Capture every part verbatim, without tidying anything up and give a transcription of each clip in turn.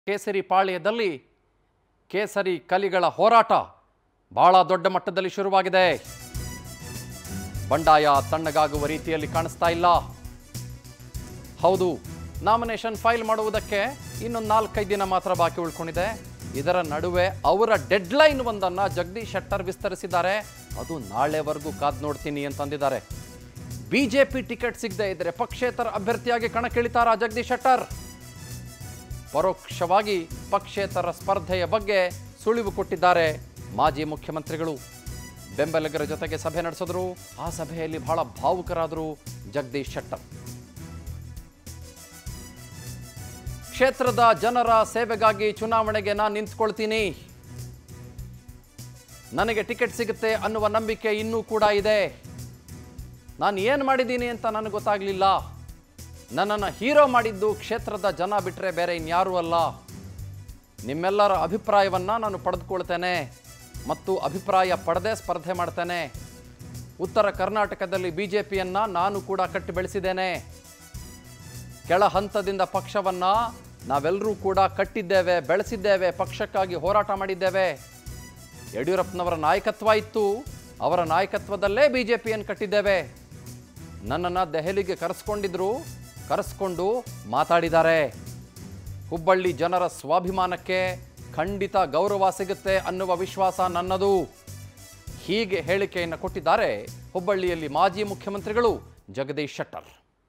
ಕೇಸರಿ ಪಾಳ್ಯದಲ್ಲಿ ಕೇಸರಿ ಕಲಿಗಳ ಹೋರಾಟ ಬಹಳ ದೊಡ್ಡ ಮಟ್ಟದಲ್ಲಿ ಶುರುವಾಗಿದೆ. ಬಂಡಾಯ ತಣ್ಣಗಾಗುವ ರೀತಿಯಲ್ಲಿ ಕಾಣಿಸ್ತಾ ಇಲ್ಲ. ಹೌದು, ನಾಮಿನೇಷನ್ ಫೈಲ್ ಮಾಡುವುದಕ್ಕೆ ಇನ್ನೊಂದು ನಾಲ್ಕೈದು ದಿನ ಮಾತ್ರ ಬಾಕಿ ಉಳ್ಕೊಂಡಿದೆ. ಇದರ ನಡುವೆ ಅವರ ಡೆಡ್ಲೈನ್ ಒಂದನ್ನು ಜಗದೀಶ್ ಶೆಟ್ಟರ್ ವಿಸ್ತರಿಸಿದ್ದಾರೆ. ಅದು ನಾಳೆವರೆಗೂ ಕಾದು ನೋಡ್ತೀನಿ ಅಂತಂದಿದ್ದಾರೆ. ಬಿಜೆಪಿ ಟಿಕೆಟ್ ಸಿಗದೆ ಇದ್ದರೆ ಪಕ್ಷೇತರ ಅಭ್ಯರ್ಥಿಯಾಗಿ ಕಣಕ್ಕಿಳಿತಾರಾ ಜಗದೀಶ್ ಶೆಟ್ಟರ್? ಪರೋಕ್ಷವಾಗಿ ಪಕ್ಷೇತರ ಸ್ಪರ್ಧೆಯ ಬಗ್ಗೆ ಸುಳಿವು ಕೊಟ್ಟಿದ್ದಾರೆ ಮಾಜಿ ಮುಖ್ಯಮಂತ್ರಿಗಳು. ಬೆಂಬಲಿಗರ ಜೊತೆಗೆ ಸಭೆ ನಡೆಸಿದ್ರು. ಆ ಸಭೆಯಲ್ಲಿ ಬಹಳ ಭಾವುಕರಾದರು ಜಗದೀಶ್ ಶೆಟ್ಟರ್. ಕ್ಷೇತ್ರದ ಜನರ ಸೇವೆಗಾಗಿ ಚುನಾವಣೆಗೆ ನಾನು ನಿಂತ್ಕೊಳ್ತೀನಿ, ನನಗೆ ಟಿಕೆಟ್ ಸಿಗುತ್ತೆ ಅನ್ನುವ ನಂಬಿಕೆ ಇನ್ನೂ ಕೂಡ ಇದೆ. ನಾನು ಏನು ಮಾಡಿದ್ದೀನಿ ಅಂತ ನನಗೆ ಗೊತ್ತಾಗಲಿಲ್ಲ. ನನ್ನನ್ನು ಹೀರೋ ಮಾಡಿದ್ದು ಕ್ಷೇತ್ರದ ಜನ ಬಿಟ್ಟರೆ ಬೇರೆ ಇನ್ಯಾರೂ ಅಲ್ಲ. ನಿಮ್ಮೆಲ್ಲರ ಅಭಿಪ್ರಾಯವನ್ನು ನಾನು ಪಡೆದುಕೊಳ್ತೇನೆ ಮತ್ತು ಅಭಿಪ್ರಾಯ ಪಡೆದೇ ಸ್ಪರ್ಧೆ ಮಾಡ್ತೇನೆ. ಉತ್ತರ ಕರ್ನಾಟಕದಲ್ಲಿ ಬಿ ಜೆ ಪಿಯನ್ನು ನಾನು ಕೂಡ ಕಟ್ಟಿ ಬೆಳೆಸಿದ್ದೇನೆ. ಕೆಳ ಹಂತದಿಂದ ಪಕ್ಷವನ್ನು ನಾವೆಲ್ಲರೂ ಕೂಡ ಕಟ್ಟಿದ್ದೇವೆ, ಬೆಳೆಸಿದ್ದೇವೆ, ಪಕ್ಷಕ್ಕಾಗಿ ಹೋರಾಟ ಮಾಡಿದ್ದೇವೆ. ಯಡಿಯೂರಪ್ಪನವರ ನಾಯಕತ್ವ ಇತ್ತು, ಅವರ ನಾಯಕತ್ವದಲ್ಲೇ ಬಿ ಜೆ ಪಿಯನ್ನು ಕಟ್ಟಿದ್ದೇವೆ. ನನ್ನನ್ನು ದೆಹಲಿಗೆ ಕರೆಸ್ಕೊಂಡಿದ್ರು, ಕರೆಸ್ಕೊಂಡು ಮಾತಾಡಿದ್ದಾರೆ. ಹುಬ್ಬಳ್ಳಿ ಜನರ ಸ್ವಾಭಿಮಾನಕ್ಕೆ ಖಂಡಿತ ಗೌರವ ಸಿಗುತ್ತೆ ಅನ್ನುವ ವಿಶ್ವಾಸ ನನ್ನದು. ಹೀಗೆ ಹೇಳಿಕೆಯನ್ನು ಕೊಟ್ಟಿದ್ದಾರೆ ಹುಬ್ಬಳ್ಳಿಯಲ್ಲಿ ಮಾಜಿ ಮುಖ್ಯಮಂತ್ರಿಗಳು ಜಗದೀಶ್ ಶೆಟ್ಟರ್.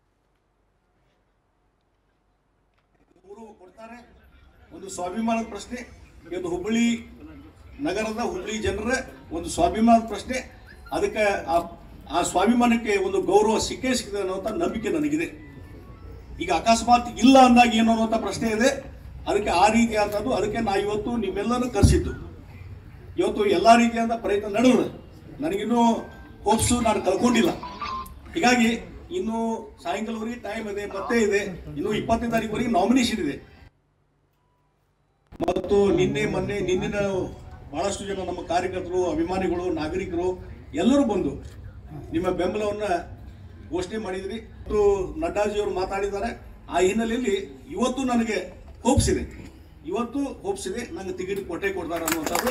ಒಂದು ಸ್ವಾಭಿಮಾನದ ಪ್ರಶ್ನೆ, ಇವತ್ತು ಹುಬ್ಬಳ್ಳಿ ನಗರದ ಹುಬ್ಬಳ್ಳಿ ಜನರ ಒಂದು ಸ್ವಾಭಿಮಾನದ ಪ್ರಶ್ನೆ. ಅದಕ್ಕೆ ಆ ಸ್ವಾಭಿಮಾನಕ್ಕೆ ಒಂದು ಗೌರವ ಸಿಕ್ಕೇ ಸಿಕ್ಕಿದೆ ಅನ್ನುವಂಥ ನಂಬಿಕೆ ನನಗಿದೆ. ಈಗ ಅಕಸ್ಮಾತ್ ಇಲ್ಲ ಅಂದಾಗ ಏನು ಅನ್ನುವಂಥ ಪ್ರಶ್ನೆ ಇದೆ. ಅದಕ್ಕೆ ಆ ರೀತಿಯಾದದ್ದು, ಅದಕ್ಕೆ ನಾ ಇವತ್ತು ನಿಮ್ಮೆಲ್ಲರೂ ಕರೆಸಿದ್ದು. ಇವತ್ತು ಎಲ್ಲ ರೀತಿಯಾದ ಪ್ರಯತ್ನ ನಡೆದ. ನನಗಿನ್ನೂ ಹೋಪ್ಸು ನಾನು ಕಳ್ಕೊಂಡಿಲ್ಲ. ಹೀಗಾಗಿ ಇನ್ನು ಸಾಯಂಕಾಲವರೆಗೆ ಟೈಮ್ ಇದೆ, ಮತ್ತೆ ಇದೆ. ಇನ್ನು ಇಪ್ಪತ್ತನೇ ತಾರೀಕುವರೆಗೆ ನಾಮಿನೇಷನ್ ಇದೆ. ಮತ್ತು ನಿನ್ನೆ ಮೊನ್ನೆ ನಿನ್ನಿನ ಬಹಳಷ್ಟು ಜನ ನಮ್ಮ ಕಾರ್ಯಕರ್ತರು, ಅಭಿಮಾನಿಗಳು, ನಾಗರಿಕರು ಎಲ್ಲರೂ ಬಂದು ನಿಮ್ಮ ಬೆಂಬಲವನ್ನು ಘೋಷಣೆ ಮಾಡಿದ್ರಿ. ಮತ್ತು ನಡ್ಡಾಜಿಯವರು ಮಾತಾಡಿದ್ದಾರೆ. ಆ ಹಿನ್ನೆಲೆಯಲ್ಲಿ ಇವತ್ತು ನನಗೆ ಹೋಪ್ಸ್ ಇದೆ, ಇವತ್ತು ಹೋಪ್ಸ್ ಇದೆ ನನಗೆ ಟಿಕೆಟ್ ಕೊಟ್ಟೆ ಕೊಡ್ತಾರೆ ಅನ್ನುವಂಥದ್ದು.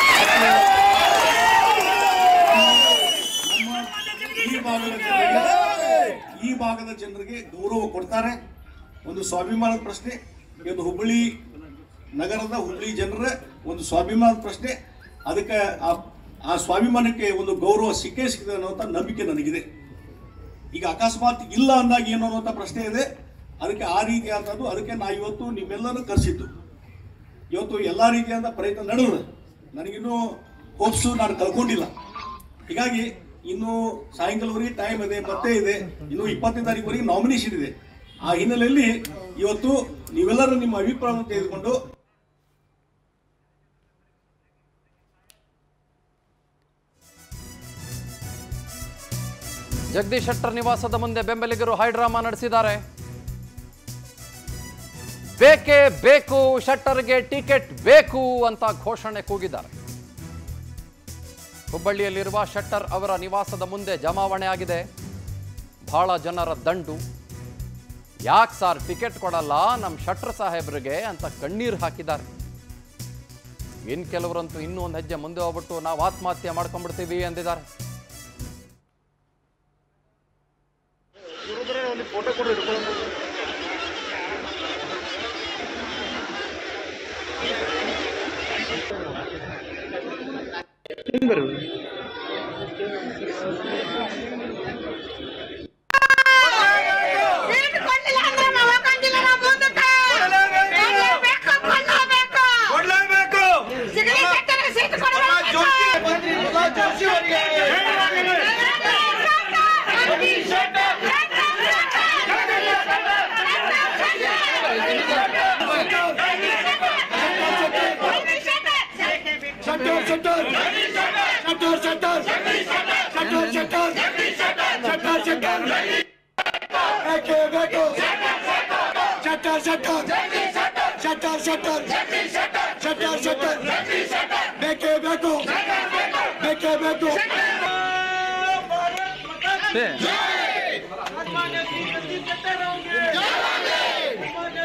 ನಮ್ಮ ಈ ಭಾಗದ ಜನರಿಗೆ ಈ ಭಾಗದ ಜನರಿಗೆ ಗೌರವ ಕೊಡ್ತಾರೆ. ಒಂದು ಸ್ವಾಭಿಮಾನದ ಪ್ರಶ್ನೆ, ಇವತ್ತು ಹುಬ್ಬಳ್ಳಿ ನಗರದ ಹುಬ್ಬಳ್ಳಿ ಜನರ ಒಂದು ಸ್ವಾಭಿಮಾನದ ಪ್ರಶ್ನೆ. ಅದಕ್ಕೆ ಆ ಸ್ವಾಭಿಮಾನಕ್ಕೆ ಒಂದು ಗೌರವ ಸಿಕ್ಕೇ ಸಿಕ್ಕಿದೆ ಅನ್ನುವಂಥ ನಂಬಿಕೆ ನನಗಿದೆ. ಈಗ ಅಕಸ್ಮಾತ್ ಇಲ್ಲ ಅಂದಾಗ ಏನು ಅನ್ನುವಂಥ ಪ್ರಶ್ನೆ ಇದೆ. ಅದಕ್ಕೆ ಆ ರೀತಿಯಾದದ್ದು, ಅದಕ್ಕೆ ನಾ ಇವತ್ತು ನಿಮ್ಮೆಲ್ಲರೂ ಕರೆಸಿದ್ದು. ಇವತ್ತು ಎಲ್ಲ ರೀತಿಯಾದ ಪ್ರಯತ್ನ ನಡೆದ. ನನಗಿನ್ನೂ ಹೋಪ್ಸು ನಾನು ಕಳ್ಕೊಂಡಿಲ್ಲ. ಹೀಗಾಗಿ ಇನ್ನು ಸಾಯಂಕಾಲವರೆಗೆ ಟೈಮ್ ಇದೆ, ಮತ್ತೆ ಇದೆ. ಇನ್ನು ಇಪ್ಪತ್ತನೇ ತಾರೀಕುವರೆಗೆ ನಾಮಿನೇಷನ್ ಇದೆ. ಆ ಹಿನ್ನೆಲೆಯಲ್ಲಿ ಇವತ್ತು ನೀವೆಲ್ಲರೂ ನಿಮ್ಮ ಅಭಿಪ್ರಾಯವನ್ನು ತೆಗೆದುಕೊಂಡು ಜಗದೀಶ್ ಶೆಟ್ಟರ್ ನಿವಾಸದ ಮುಂದೆ ಬೆಂಬಲಿಗರು ಹೈಡ್ರಾಮಾ ನಡೆಸಿದ್ದಾರೆ. ಬೇಕೇ ಬೇಕು, ಶೆಟ್ಟರ್ಗೆ ಟಿಕೆಟ್ ಬೇಕು ಅಂತ ಘೋಷಣೆ ಕೂಗಿದ್ದಾರೆ. ಹುಬ್ಬಳ್ಳಿಯಲ್ಲಿರುವ ಶೆಟ್ಟರ್ ಅವರ ನಿವಾಸದ ಮುಂದೆ ಜಮಾವಣೆ ಆಗಿದೆ ಬಹಳ ಜನರ ದಂಡು. ಯಾಕೆ ಸಾರ್ ಟಿಕೆಟ್ ಕೊಡಲ್ಲ ನಮ್ಮ ಶೆಟ್ಟರ್ ಸಾಹೇಬ್ರಿಗೆ ಅಂತ ಕಣ್ಣೀರು ಹಾಕಿದ್ದಾರೆ. ಇನ್ನು ಕೆಲವರಂತೂ ಇನ್ನೂ ಒಂದು ಹೆಜ್ಜೆ ಮುಂದೆ ಹೋಗ್ಬಿಟ್ಟು ನಾವು ಆತ್ಮಹತ್ಯೆ ಮಾಡ್ಕೊಂಡ್ಬಿಡ್ತೀವಿ ಅಂದಿದ್ದಾರೆ. ಫೋಟೋ ಕೊಡಿ.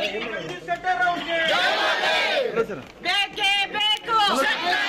ಬೇಕೇ ಬೇಕು.